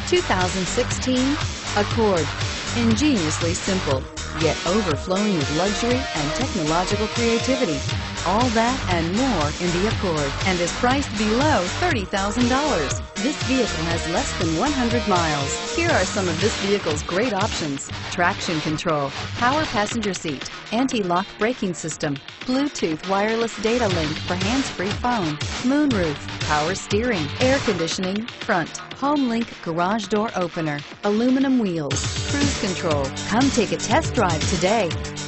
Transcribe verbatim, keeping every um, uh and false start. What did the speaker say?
two thousand sixteen Accord. Ingeniously simple, yet overflowing with luxury and technological creativity. All that and more in the Accord, and is priced below thirty thousand dollars. This vehicle has less than one hundred miles. Here are some of this vehicle's great options: traction control, power passenger seat, anti-lock braking system, Bluetooth wireless data link for hands-free phone, moonroof, power steering, air conditioning, front, home link garage door opener, aluminum wheels, cruise control. Come take a test drive today.